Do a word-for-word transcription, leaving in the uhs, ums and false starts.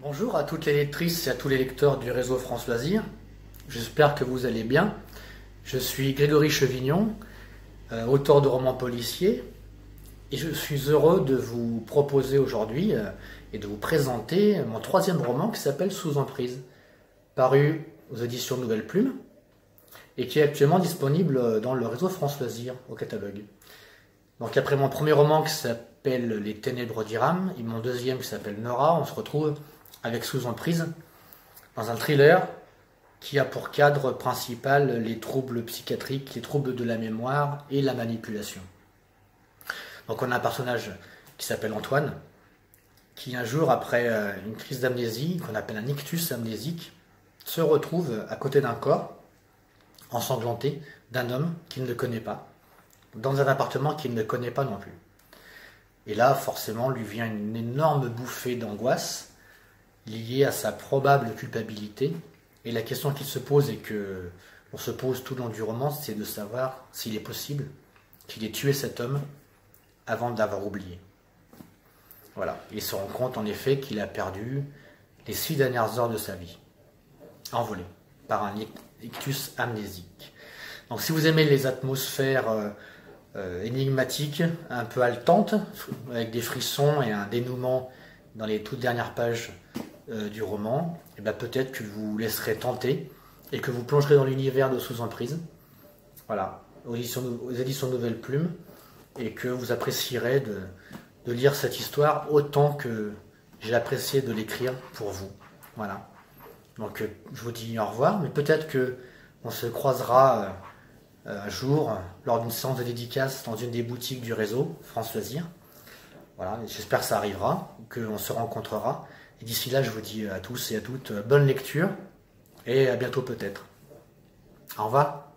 Bonjour à toutes les lectrices et à tous les lecteurs du réseau France Loisirs. J'espère que vous allez bien. Je suis Grégory Chevignon, euh, auteur de romans policiers, et je suis heureux de vous proposer aujourd'hui euh, et de vous présenter mon troisième roman qui s'appelle Sous emprise, paru aux éditions Nouvelle Plume et qui est actuellement disponible dans le réseau France Loisirs au catalogue. Donc après mon premier roman qui s'appelle Les Ténèbres d'Iram et mon deuxième qui s'appelle Nora, on se retrouve avec Sous emprise dans un thriller qui a pour cadre principal les troubles psychiatriques, les troubles de la mémoire et la manipulation. Donc on a un personnage qui s'appelle Antoine, qui un jour, après une crise d'amnésie, qu'on appelle un ictus amnésique, se retrouve à côté d'un corps ensanglanté d'un homme qu'il ne connaît pas, dans un appartement qu'il ne connaît pas non plus. Et là, forcément, lui vient une énorme bouffée d'angoisse liée à sa probable culpabilité. Et la question qu'il se pose et que l'on se pose tout le long du roman, c'est de savoir s'il est possible qu'il ait tué cet homme avant de l'avoir oublié. Voilà. Il se rend compte en effet qu'il a perdu les six dernières heures de sa vie, envolées par un ictus amnésique. Donc si vous aimez les atmosphères euh, euh, énigmatiques, un peu haletantes, avec des frissons et un dénouement dans les toutes dernières pages euh, du roman, et ben peut-être que vous vous laisserez tenter et que vous plongerez dans l'univers de Sous emprise, voilà, aux éditions, aux éditions Nouvelle Plume, et que vous apprécierez de, de lire cette histoire autant que j'ai apprécié de l'écrire pour vous. Voilà. Donc euh, je vous dis au revoir, mais peut-être que on se croisera euh, un jour lors d'une séance de dédicace dans une des boutiques du réseau France Loisirs. Voilà, j'espère que ça arrivera, qu'on se rencontrera. Et d'ici là, je vous dis à tous et à toutes bonne lecture et à bientôt peut-être. Au revoir.